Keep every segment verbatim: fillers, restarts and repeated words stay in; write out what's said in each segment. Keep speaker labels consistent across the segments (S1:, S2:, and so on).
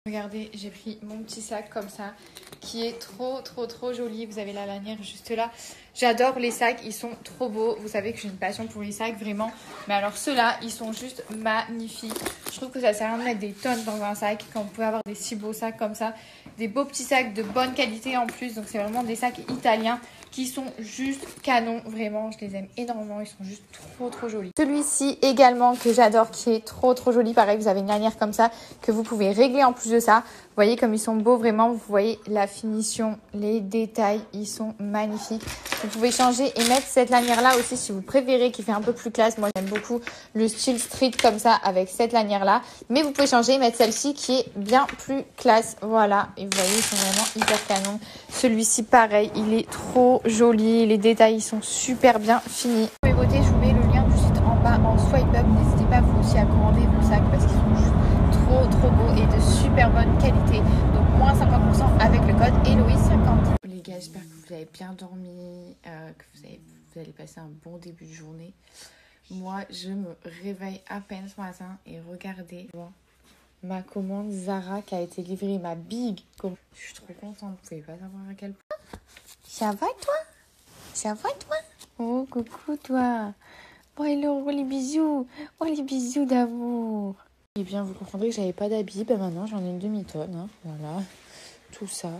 S1: Regardez, j'ai pris mon petit sac comme ça, qui est trop trop trop joli. Vous avez la lanière juste là. J'adore les sacs, ils sont trop beaux. Vous savez que j'ai une passion pour les sacs, vraiment. Mais alors ceux-là, ils sont juste magnifiques. Je trouve que ça sert à rien de mettre des tonnes dans un sac quand vous pouvez avoir des si beaux sacs comme ça. Des beaux petits sacs de bonne qualité en plus. Donc c'est vraiment des sacs italiens qui sont juste canons. Vraiment, je les aime énormément. Ils sont juste trop trop jolis. Celui-ci également que j'adore, qui est trop trop joli. Pareil, vous avez une lanière comme ça que vous pouvez régler en plus de ça. Vous voyez comme ils sont beaux vraiment. Vous voyez la finition, les détails, ils sont magnifiques. Vous pouvez changer et mettre cette lanière là aussi si vous préférez, qui fait un peu plus classe. Moi j'aime beaucoup le style street comme ça avec cette lanière là. Mais vous pouvez changer et mettre celle-ci qui est bien plus classe. Voilà, et vous voyez ils sont vraiment hyper canons. Celui-ci pareil, il est trop joli. Les détails ils sont super bien finis. Pour mes beautés, je vous mets le lien du site en bas en swipe up. N'hésitez pas vous aussi à commander vos sacs parce qu'ils sont juste trop trop beaux et de super bonne qualité. Donc moins cinquante pour cent avec le code Héloïse cinquante. Les gars, j'espère que vous avez bien dormi, euh, que vous, avez, vous allez passer un bon début de journée. Moi, je me réveille à peine ce matin et regardez bon, ma commande Zara qui a été livrée, ma big commande. Je suis trop contente, vous pouvez pas savoir à quel point. Ça va toi? Ça va toi? Oh coucou toi. Oh hello, oh les bisous. Oh les bisous d'amour. Eh bien, vous comprendrez que j'avais pas d'habits. Bah maintenant, j'en ai une demi-tonne. Hein. Voilà, tout ça.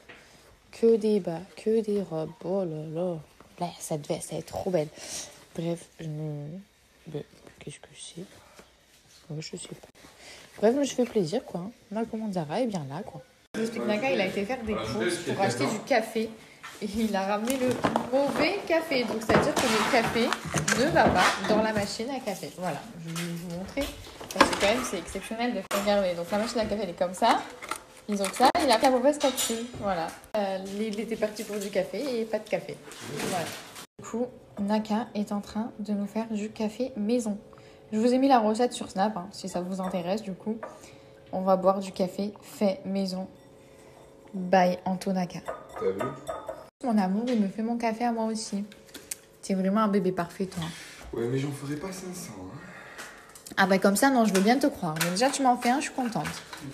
S1: Que des bas, que des robes. Oh là là. Là, ça devait ça être trop belle. Bref, je me... Bah, qu'est-ce que c'est? Ouais, je sais pas. Bref, je fais plaisir, quoi. Ma commande Zara est bien là, quoi. Je vous explique, Naka, il a été faire des courses pour acheter du café. Et il a ramené le mauvais café. Donc, ça veut dire que le café ne va pas dans la machine à café. Voilà, je vais vous montrer. Parce que quand même, c'est exceptionnel de regarder. Donc, la machine à café, elle est comme ça. Ils ont que ça, il a la mauvaise capsule, voilà. Euh, il était parti pour du café et pas de café. Voilà. Du coup, Naka est en train de nous faire du café maison. Je vous ai mis la recette sur Snap, hein, si ça vous intéresse. Du coup, on va boire du café fait maison by Antonaka.
S2: T'as vu?
S1: Mon amour, il me fait mon café à moi aussi. C'est vraiment un bébé parfait, toi.
S2: Ouais, mais j'en ferai pas cinq cents. Hein.
S1: Ah bah comme ça, non, je veux bien te croire. Mais déjà, tu m'en fais un, je suis contente.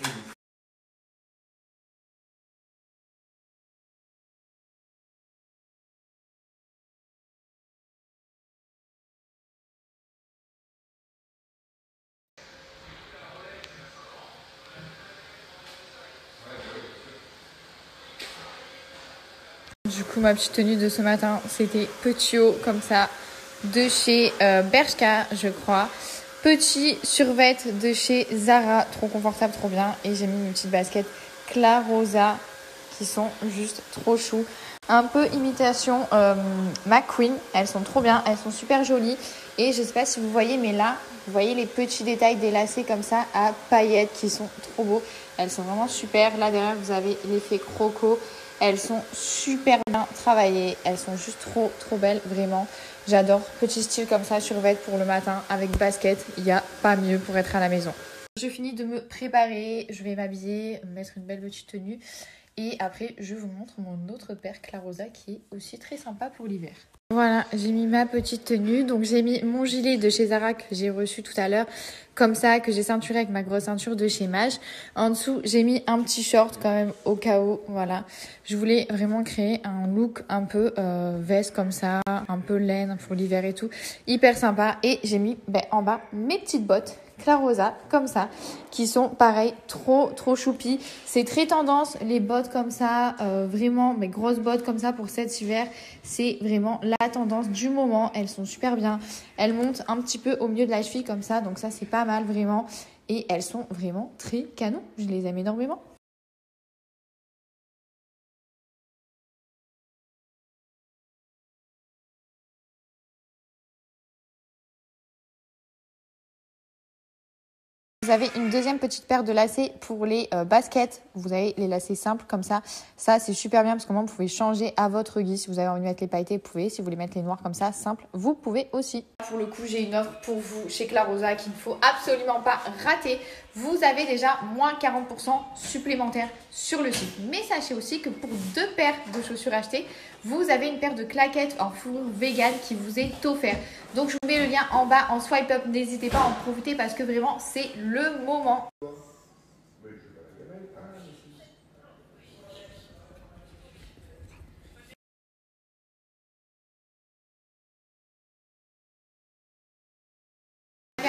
S1: Du coup, ma petite tenue de ce matin, c'était petit haut comme ça, de chez euh, Bershka, je crois. Petit survêt de chez Zara, trop confortable, trop bien. Et j'ai mis une petite basket Clarosa qui sont juste trop chou. Un peu imitation euh, McQueen, elles sont trop bien, elles sont super jolies. Et je sais pas si vous voyez, mais là, vous voyez les petits détails des lacets comme ça à paillettes qui sont trop beaux. Elles sont vraiment super. Là derrière, vous avez l'effet croco. Elles sont super bien travaillées. Elles sont juste trop, trop belles, vraiment. J'adore. Petit style comme ça, survêt pour le matin avec basket. Il n'y a pas mieux pour être à la maison. Je finis de me préparer. Je vais m'habiller, mettre une belle petite tenue. Et après, je vous montre mon autre paire Clarosa qui est aussi très sympa pour l'hiver. Voilà, j'ai mis ma petite tenue. Donc, j'ai mis mon gilet de chez Zara que j'ai reçu tout à l'heure. Comme ça, que j'ai ceinturé avec ma grosse ceinture de chez Mage. En dessous, j'ai mis un petit short quand même au cas où. Voilà. Je voulais vraiment créer un look un peu euh, veste comme ça. Un peu laine pour l'hiver et tout. Hyper sympa. Et j'ai mis ben, en bas mes petites bottes Clarosa comme ça, qui sont pareil trop trop choupi. C'est très tendance les bottes comme ça, euh, vraiment mes grosses bottes comme ça pour cet hiver, c'est vraiment la tendance du moment. Elles sont super bien, elles montent un petit peu au milieu de la cheville comme ça, donc ça c'est pas mal vraiment, et elles sont vraiment très canon, je les aime énormément. Vous avez une deuxième petite paire de lacets pour les euh, baskets. Vous avez les lacets simples comme ça. Ça, c'est super bien parce que vous pouvez changer à votre guise. Si vous avez envie de mettre les pailletés, vous pouvez. Si vous voulez mettre les noirs comme ça, simple, vous pouvez aussi. Pour le coup, j'ai une offre pour vous chez Clarosa qu'il ne faut absolument pas rater. Vous avez déjà moins quarante pour cent supplémentaires sur le site. Mais sachez aussi que pour deux paires de chaussures achetées, vous avez une paire de claquettes en fourrure vegan qui vous est offerte. Donc je vous mets le lien en bas en swipe up. N'hésitez pas à en profiter parce que vraiment c'est le moment.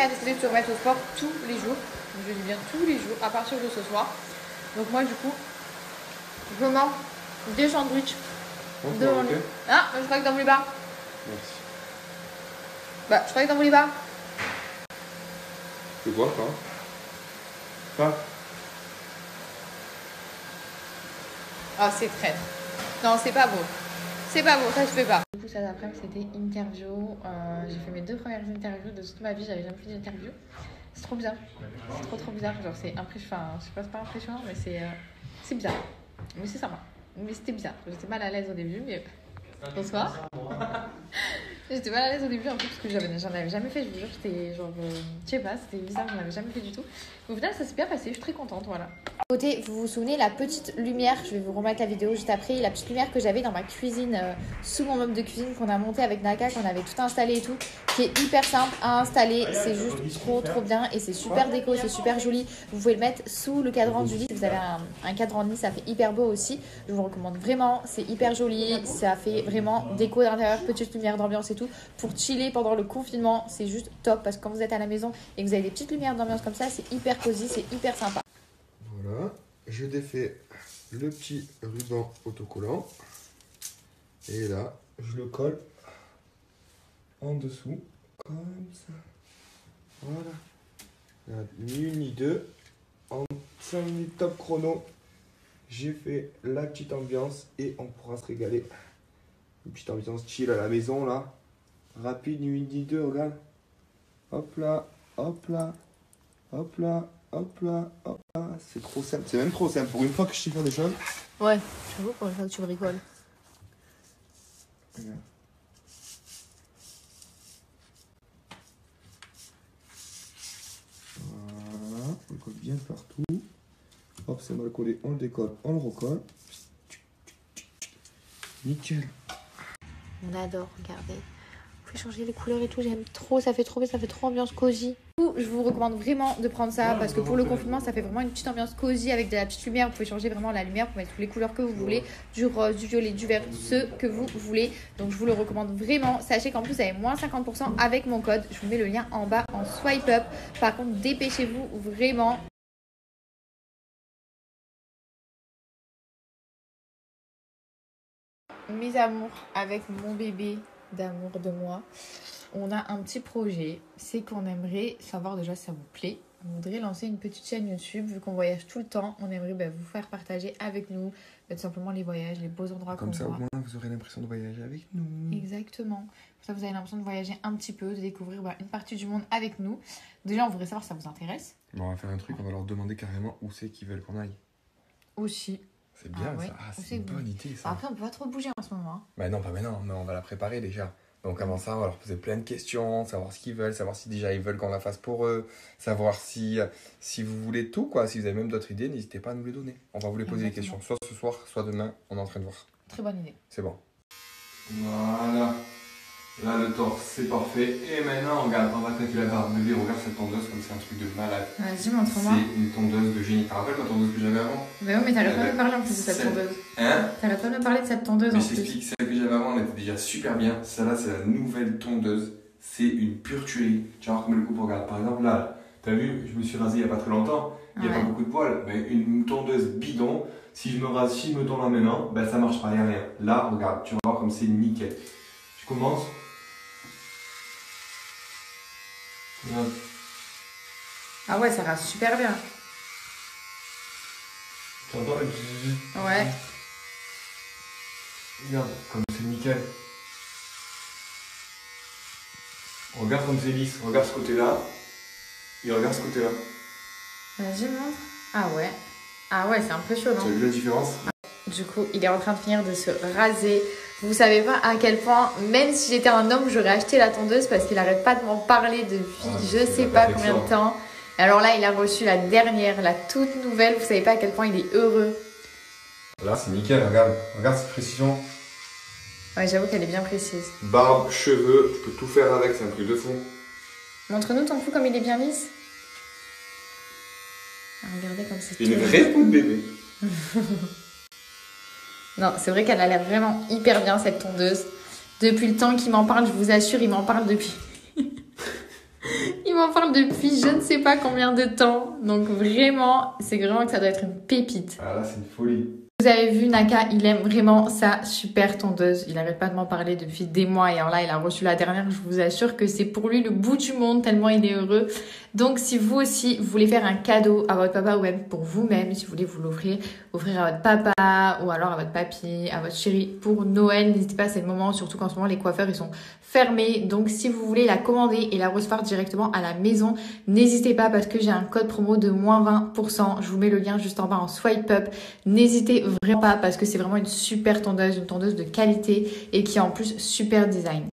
S1: prêt à décider de se remettre au sport tous les jours. Je dis bien tous les jours à partir de ce soir. Donc moi du coup, je mange des sandwichs
S2: On peut
S1: devant lui.
S2: arrêter?
S1: Ah, je crois que dans mon bar.
S2: Merci.
S1: Bah, je crois que dans mon bar.
S2: Tu vois quoi? Pas.
S1: Ah, c'est traître. Non, c'est pas beau. C'est pas beau, ça je fais pas. Du coup, cet après-midi, c'était interview. Euh, j'ai fait mes deux premières interviews de toute ma vie. J'avais jamais fait d'interview. C'est trop bizarre. C'est trop trop bizarre. Genre, c'est impressionnant. Enfin, je sais pas, c'est pas impressionnant, mais c'est, euh, c'est bizarre. Mais c'est sympa. Mais c'était bizarre. J'étais mal à l'aise au début, mais. Bonsoir. J'étais mal à l'aise au début un peu parce que j'avais, j'en avais jamais fait. Je vous jure, j'étais genre. Euh, je sais pas, c'était bizarre. Je n'en avais jamais fait du tout. Au final, ça s'est bien passé. Je suis très contente. Voilà. Côté, vous vous souvenez, la petite lumière, je vais vous remettre la vidéo juste après, la petite lumière que j'avais dans ma cuisine, euh, sous mon meuble de cuisine qu'on a monté avec Naka, qu'on avait tout installé et tout, qui est hyper simple à installer, c'est juste trop trop bien et c'est super déco, c'est super joli. Vous pouvez le mettre sous le cadran du lit, si vous avez un, un cadran de lit, ça fait hyper beau aussi. Je vous recommande vraiment, c'est hyper joli, ça fait vraiment déco d'intérieur, petite lumière d'ambiance et tout. Pour chiller pendant le confinement, c'est juste top parce que quand vous êtes à la maison et que vous avez des petites lumières d'ambiance comme ça, c'est hyper cosy, c'est hyper sympa.
S2: Voilà, je défais le petit ruban autocollant et là je le colle en dessous comme ça. Voilà, là, ni une ni deux, en cinq minutes top chrono, j'ai fait la petite ambiance et on pourra se régaler. Une petite ambiance chill à la maison là, rapide, ni une ni deux, regarde. Hop là, hop là, hop là. Hop là, hop là, c'est trop simple, c'est même trop simple. Pour une fois que je sais faire des choses.
S1: Ouais, j'avoue pour une fois que tu me rigoles.
S2: Regarde. Voilà, on le colle bien partout. Hop, c'est mal collé, on le décolle, on le recolle. Nickel.
S1: On adore, regardez. Vous pouvez changer les couleurs et tout, j'aime trop, ça fait trop bien, ça fait trop ambiance cosy. Je vous recommande vraiment de prendre ça parce que pour le confinement, ça fait vraiment une petite ambiance cosy avec de la petite lumière. Vous pouvez changer vraiment la lumière pour mettre toutes les couleurs que vous voulez, du rose, du violet, du vert, ce que vous voulez. Donc je vous le recommande vraiment. Sachez qu'en plus, vous avez moins cinquante pour cent avec mon code. Je vous mets le lien en bas en swipe up. Par contre, dépêchez-vous vraiment. Mes amours avec mon bébé d'amour de moi, on a un petit projet, c'est qu'on aimerait savoir déjà si ça vous plaît. On voudrait lancer une petite chaîne YouTube, vu qu'on voyage tout le temps, on aimerait bah, vous faire partager avec nous bah, tout simplement les voyages, les beaux endroits qu'on voit.
S2: Comme ça au moins vous aurez l'impression de voyager avec nous.
S1: Exactement. Comme ça vous avez l'impression de voyager un petit peu, de découvrir bah, une partie du monde avec nous. Déjà on voudrait savoir si ça vous intéresse.
S2: Bon, on va faire un truc, on va leur demander carrément où c'est qu'ils veulent qu'on aille.
S1: Aussi.
S2: C'est bien
S1: Ah ouais,
S2: ça, ah,
S1: on
S2: c'est
S1: sait
S2: une
S1: que
S2: bonne
S1: vous-
S2: idée ça.
S1: Après on peut pas trop bouger en ce moment. Hein.
S2: Bah non, pas maintenant, mais on va la préparer déjà. Donc avant ça, on va leur poser plein de questions, savoir ce qu'ils veulent, savoir si déjà ils veulent qu'on la fasse pour eux, savoir si, si vous voulez tout, quoi. Si vous avez même d'autres idées, n'hésitez pas à nous les donner. On va vous les poser
S1: Exactement.
S2: les questions, soit ce soir, soit demain, on est en train de voir.
S1: Très bonne idée.
S2: C'est bon. Voilà. Là, le torse, c'est parfait. Et maintenant, regarde, on va attaquer la barre bébé. Regarde cette tondeuse, comme c'est un truc de malade.
S1: Vas-y, montre-moi.
S2: C'est une tondeuse de génie. Tu te rappelles la tondeuse que j'avais avant?
S1: Mais oui, mais t'arrêtes
S2: Eh
S1: pas de
S2: ben,
S1: me parler en plus de cette
S2: c'est-
S1: tondeuse.
S2: Hein?
S1: T'arrêtes pas de me parler de cette tondeuse
S2: Mais
S1: en
S2: je
S1: plus.
S2: t'explique, celle que j'avais avant, elle était déjà super bien. Celle-là, c'est la nouvelle tondeuse. C'est une pure tuerie. Tu vas voir comme le coupe, regarde. Par exemple, là, t'as vu, je me suis rasé il n'y a pas très longtemps. Il n'y a
S1: Ouais.
S2: pas beaucoup de poils. Mais une tondeuse bidon, si je me rase, si je me tends la main, ben ça marche pas, il n'y a rien. Là, regarde, tu vas voir comme c'est nickel. Je commence. Regarde.
S1: Ah ouais, ça rase super bien.
S2: Tu entends le bzzz.
S1: Ouais.
S2: Regarde, comme c'est nickel. Regarde comme c'est lisse. Regarde ce côté-là. Et regarde ce côté-là.
S1: Vas-y, montre. Ah ouais. Ah ouais, c'est impressionnant.
S2: Tu as vu la différence?
S1: Du coup, il est en train de finir de se raser. Vous savez pas à quel point, même si j'étais un homme, j'aurais acheté la tondeuse parce qu'il arrête pas de m'en parler depuis
S2: Ah,
S1: je
S2: c'est
S1: sais
S2: la
S1: pas
S2: perfection.
S1: combien de temps. Alors là, il a reçu la dernière, la toute nouvelle. Vous savez pas à quel point il est heureux.
S2: Là, c'est nickel. Regarde. Regarde cette précision.
S1: Ouais, j'avoue qu'elle est bien précise.
S2: Barbe, cheveux, tu peux tout faire avec. C'est un truc de fou.
S1: Montre-nous ton cou comme il est bien lisse. Ah, regardez comme c'est
S2: Une
S1: tout.
S2: vraie peau de bébé.
S1: Non, c'est vrai qu'elle a l'air vraiment hyper bien cette tondeuse. Depuis le temps qu'il m'en parle, je vous assure, il m'en parle depuis. Il Il m'en parle depuis je ne sais pas combien de temps. Donc vraiment, c'est vraiment que ça doit être une pépite.
S2: Ah là, c'est une folie.
S1: Vous avez vu, Naka, il aime vraiment sa super tondeuse. Il n'arrête pas de m'en parler depuis des mois. Et alors là, il a reçu la dernière. Je vous assure que c'est pour lui le bout du monde tellement il est heureux. Donc, si vous aussi, vous voulez faire un cadeau à votre papa ou même pour vous-même, si vous voulez vous l'offrir, offrir à votre papa ou alors à votre papy, à votre chérie pour Noël, n'hésitez pas, c'est le moment. Surtout qu'en ce moment, les coiffeurs, ils sont fermés. Donc, si vous voulez la commander et la recevoir directement à la maison, n'hésitez pas parce que j'ai un code promo de moins vingt pour cent. Je vous mets le lien juste en bas en swipe up. N'hésitez vraiment pas parce que c'est vraiment une super tondeuse, une tondeuse de qualité et qui a en plus super design.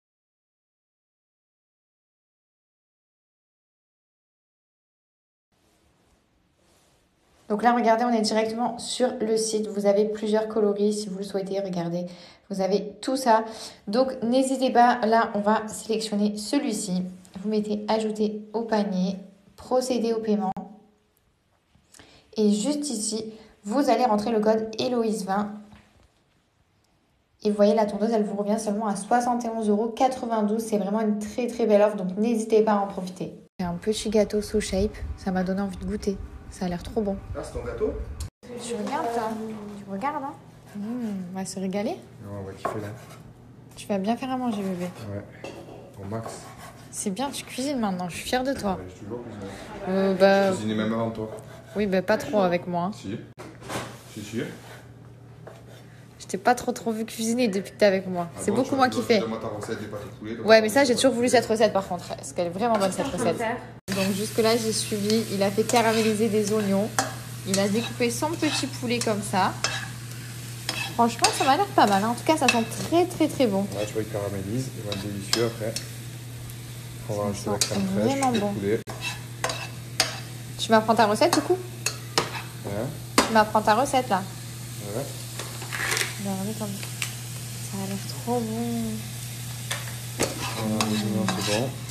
S1: Donc là, regardez, on est directement sur le site. Vous avez plusieurs coloris si vous le souhaitez. Regardez, vous avez tout ça. Donc, n'hésitez pas. Là, on va sélectionner celui-ci. Vous mettez ajouter au panier, procéder au paiement. Et juste ici, vous allez rentrer le code Héloïse vingt. Et vous voyez, la tondeuse, elle vous revient seulement à soixante et onze euros quatre-vingt-douze. C'est vraiment une très très belle offre. Donc, n'hésitez pas à en profiter. C'est un petit gâteau So Shape. Ça m'a donné envie de goûter. Ça a l'air trop bon.
S2: Ah, c'est ton gâteau?
S1: Tu regardes, toi? Tu regardes, hein? Mmh, on va se régaler.
S2: Non, on va kiffer là.
S1: Tu vas bien faire à manger, bébé.
S2: Ouais, au max.
S1: C'est bien, tu cuisines maintenant. Je suis fière de toi.
S2: Ouais, j'ai toujours cuisiné.
S1: Euh, bah...
S2: J'ai cuisiné même avant toi.
S1: Oui, bah pas trop avec moi. Hein.
S2: Si. Si, si.
S1: Je t'ai pas trop trop vu cuisiner depuis que t'es avec moi.
S2: Ah
S1: c'est
S2: bon,
S1: beaucoup moi qui fais.
S2: Donne-moi ta recette des pâtes au poulet.
S1: Ouais, mais ça, j'ai toujours voulu cette recette par contre. Parce qu'elle est vraiment bonne cette recette. Donc jusque-là, j'ai suivi. Il a fait caraméliser des oignons. Il a découpé son petit poulet comme ça. Franchement, ça m'a l'air pas mal. Hein. En tout cas, ça sent très très très bon.
S2: Ouais, tu vois, il caramélise. Il va être délicieux après. On va rajouter la crème fraîche,
S1: vraiment
S2: le
S1: bon.
S2: poulet.
S1: Tu m'apprends ta recette du coup?
S2: Ouais.
S1: Tu m'apprends ta recette là?
S2: Ouais.
S1: Regardez comme ça a l'air trop bon.
S2: Voilà, c'est bon.